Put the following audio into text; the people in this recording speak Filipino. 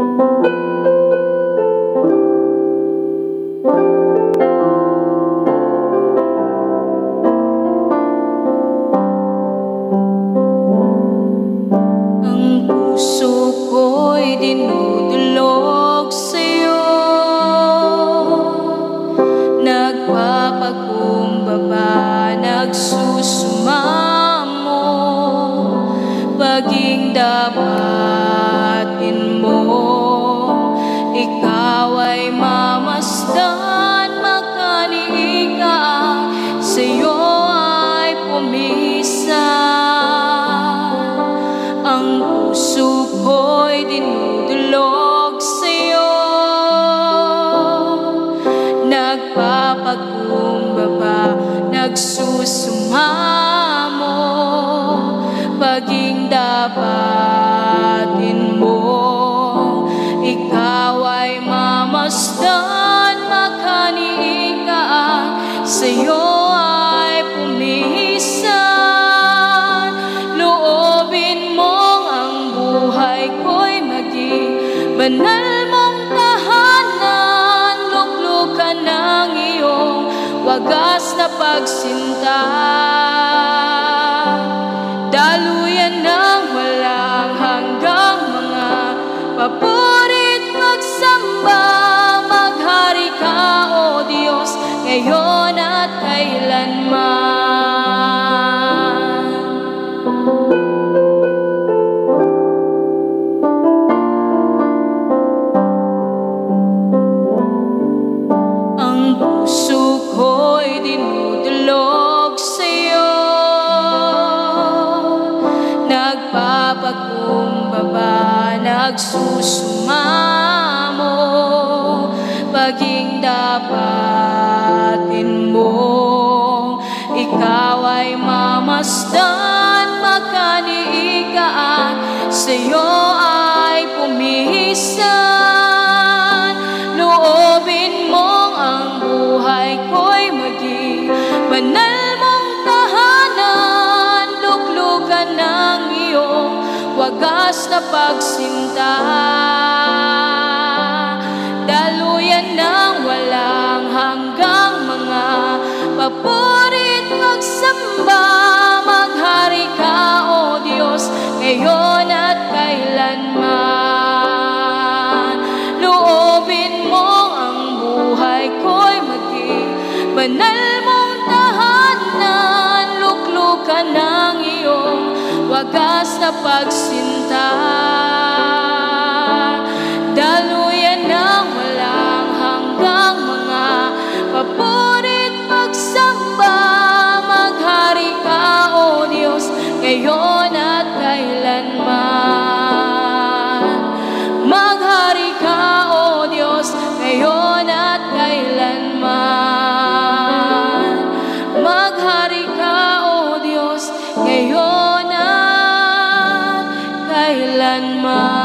Ang puso ko'y dinudulog sa'yo, nagpapakumbaba, nagsusumamo, paging dapatin mo. Ikaw ay mamasdan, makaniig ka, sa'yo ay pumisan. Ang puso ko'y dinudulog sa'yo, nagpapakumbaba, nagsusumamo, paging dapatin mo. Ikaw ay mamasdan, makaniig ka, sa'yo ay pumisan. Loobin mong ang buhay ko'y maging banal mong tahanan, luklukan ng iyong wagas na pagsinta. Daluyan ng walang hanggang mga papurit magsamba, maghari ka, O Diyos, ngayon at kailanman. Ang puso ko'y dinudulog sa'yo, nagpapakumbaba, nagsusumamo, paging dapatin mo. Ikaw ay mamasdan, makaniig ka, sa'yo ay pumisan. Loobin mong ang buhay ko'y maging banal mong tahanan, luklukan ng iyong wagas na pagsinta. Daluyan ng walang hanggang mga papurit magsamba, maghari ka, O Diyos, ngayon at kailanman. Loobin mo ang buhay ko'y maging banal mong tahanan, luklukan ng iyong wagas na pagsinta. Daluyan ng walang hanggang mga papurit magsamba, maghari ka, O Diyos, ngayon at kailanman. Maghari ka, O Diyos, ngayon at kailanman. Maghari ka, O Diyos, ngayon at kailanman.